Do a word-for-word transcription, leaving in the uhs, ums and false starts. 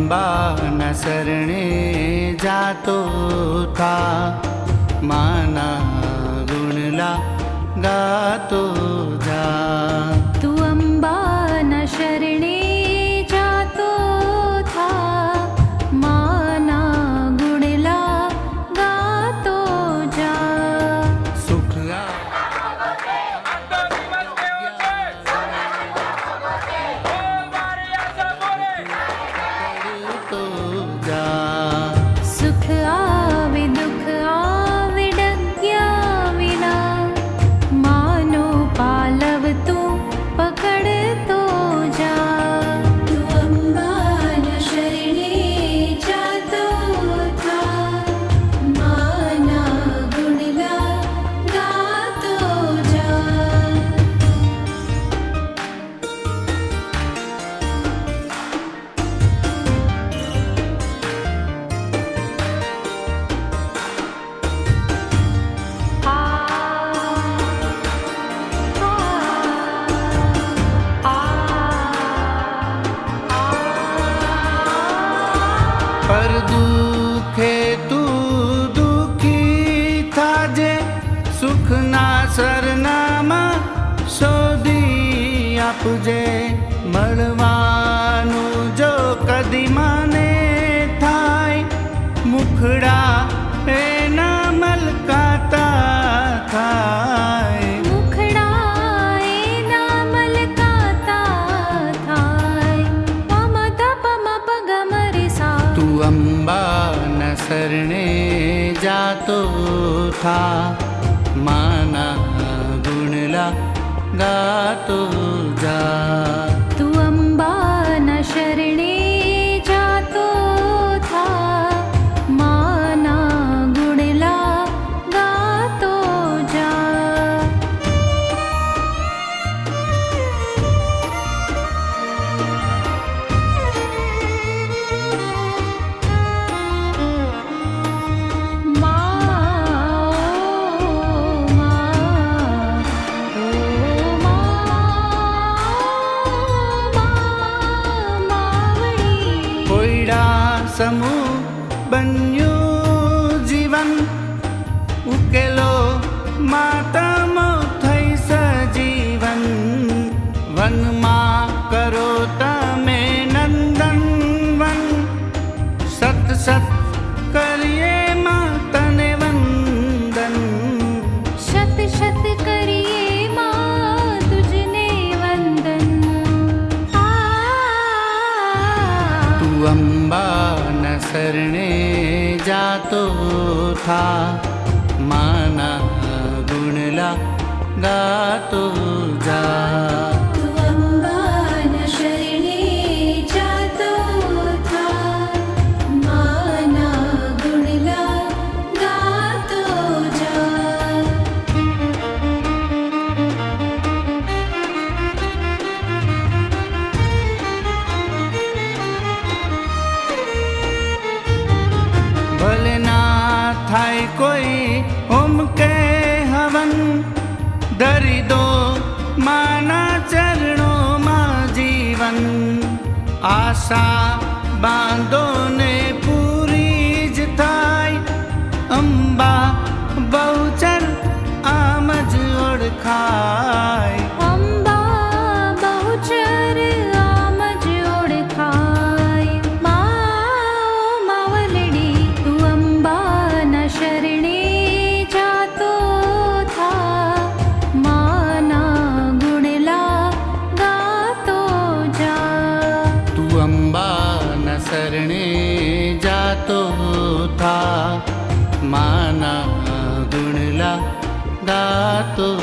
अम्बा न शरणे जातो था, माना गुणला गातो जा। तू अम्बा न शरणे जातो था, माना गुणला गातो जा। सुख तो जा। सुख आवे दुख आवे डग्या विना, मानो पालव तू पकड़ तो जा। तू अम्बा न शरणे जातो था, माना गुणला गातो जा। पर दुखे तू दुखी था जे, सुख ना सरनामा शोधी आपजे। મળવાનું જો કદી માને થાય, મુખડા એના મલકાતા થાય। मुखड़ा एना मलकाता थाय, पम ध पम पग मरे सा। तू अम्बा न शरणे जातो था, माना गुणला गातो जा। तू अम्बा न शरणे जातो था, माना गुणला गातो जा। समूह बन्यू जीवन, उकेलो मातमो थई सजीवन। वनमा करो तमे नंदन वन, सत सत करिए मातने वंदन। शत शत करिए माँ तुझने वंदन। आ तू अम्बा न शरणे जातो था, माना गुणला गातो जा। तू अम्बा न शरणे जातो था, माना गुणला गातो जा। भले ना थाय कोई होम के हवन, धरी दो माना चरणों मा जीवन। आशा बांधो ने पूरी ज थाय, अम्बा बहुचर आमज ओळखाय। अम्बा बहुचर आमज ओळखाय। माओ मावलडी तू अम्बा न शरणे जातो था, माना गुणला गातो जा। तू अम्बा न शरणे जातो था, माना गुणला गातो